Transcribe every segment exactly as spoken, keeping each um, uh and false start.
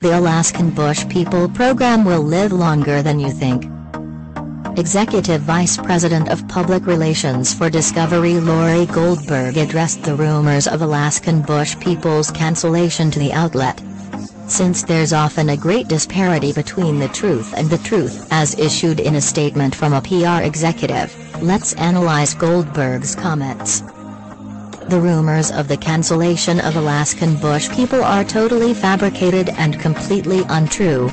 The Alaskan Bush People program will live longer than you think. Executive Vice President of Public Relations for Discovery Lori Goldberg addressed the rumors of Alaskan Bush People's cancellation to the outlet. Since there's often a great disparity between the truth and the truth, as issued in a statement from a P R executive, let's analyze Goldberg's comments. The rumors of the cancellation of Alaskan Bush People are totally fabricated and completely untrue.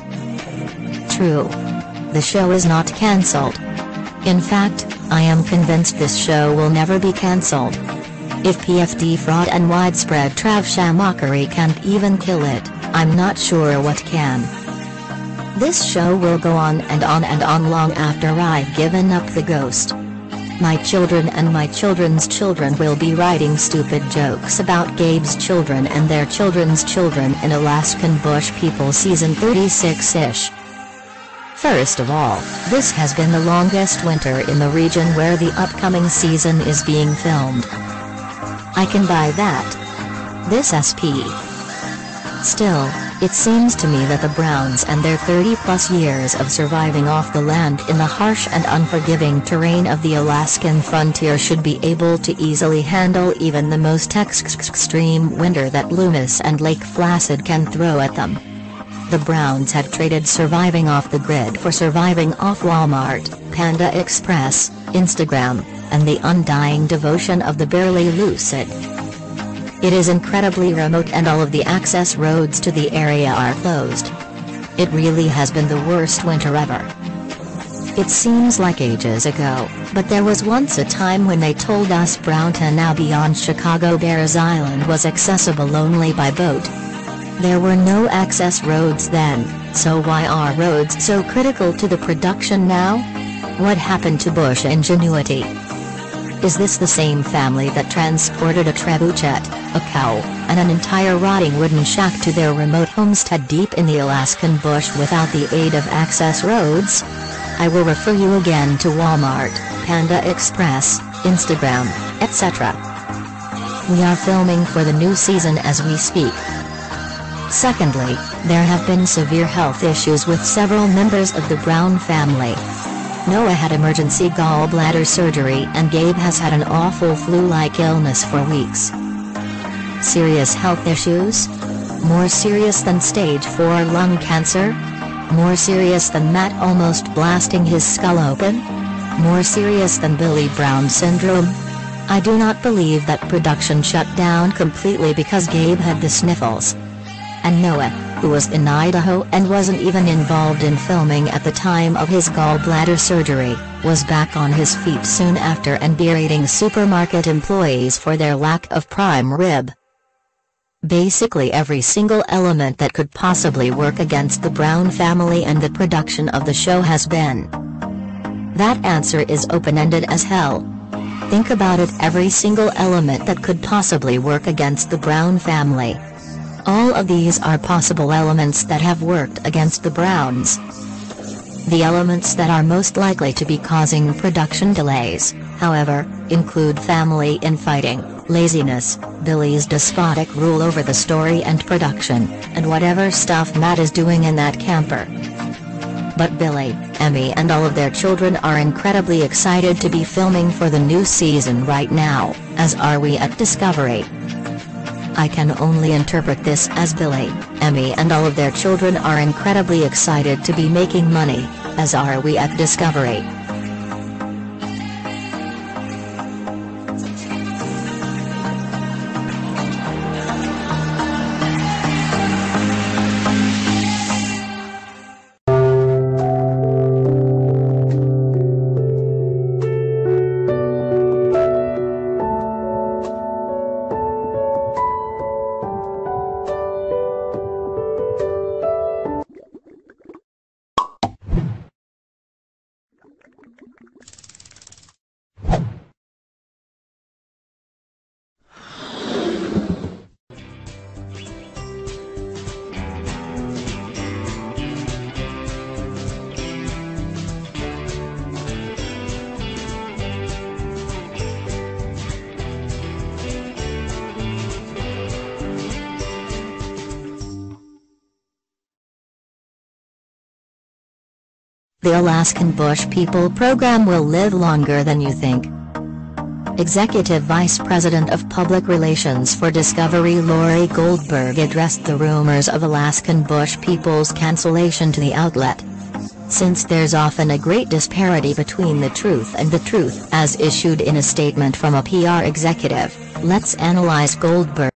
True. The show is not cancelled. In fact, I am convinced this show will never be cancelled. If P F D fraud and widespread trav-shamockery can't even kill it, I'm not sure what can. This show will go on and on and on long after I've given up the ghost. My children and my children's children will be writing stupid jokes about Gabe's children and their children's children in Alaskan Bush People season thirty-six-ish. First of all, this has been the longest winter in the region where the upcoming season is being filmed. I can buy that. This S P. Still, it seems to me that the Browns and their thirty-plus years of surviving off the land in the harsh and unforgiving terrain of the Alaskan frontier should be able to easily handle even the most extreme winter that Loomis and Lake Placid can throw at them. The Browns had traded surviving off the grid for surviving off Walmart, Panda Express, Instagram, and the undying devotion of the barely lucid. It is incredibly remote and all of the access roads to the area are closed. It really has been the worst winter ever. It seems like ages ago, but there was once a time when they told us Brownton now beyond Chicago Bears Island was accessible only by boat. There were no access roads then, so why are roads so critical to the production now? What happened to Bush ingenuity? Is this the same family that transported a trebuchet, a cow, and an entire rotting wooden shack to their remote homestead deep in the Alaskan bush without the aid of access roads? I will refer you again to Walmart, Panda Express, Instagram, et cetera. We are filming for the new season as we speak. Secondly, there have been severe health issues with several members of the Brown family. Noah had emergency gallbladder surgery and Gabe has had an awful flu-like illness for weeks. Serious health issues? More serious than stage four lung cancer? More serious than Matt almost blasting his skull open? More serious than Billy Brown syndrome? I do not believe that production shut down completely because Gabe had the sniffles. And Noah, who was in Idaho and wasn't even involved in filming at the time of his gallbladder surgery, was back on his feet soon after and berating supermarket employees for their lack of prime rib. Basically every single element that could possibly work against the Brown family and the production of the show has been. That answer is open-ended as hell. Think about it, every single element that could possibly work against the Brown family. All of these are possible elements that have worked against the Browns. The elements that are most likely to be causing production delays, however, include family infighting, laziness, Billy's despotic rule over the story and production, and whatever stuff Matt is doing in that camper. But Billy, Emmy and all of their children are incredibly excited to be filming for the new season right now, as are we at Discovery. I can only interpret this as Billy, Emmy and all of their children are incredibly excited to be making money, as are we at Discovery. The Alaskan Bush People program will live longer than you think. Executive Vice President of Public Relations for Discovery Lori Goldberg addressed the rumors of Alaskan Bush People's cancellation to the outlet. Since there's often a great disparity between the truth and the truth, as issued in a statement from a P R executive, let's analyze Goldberg.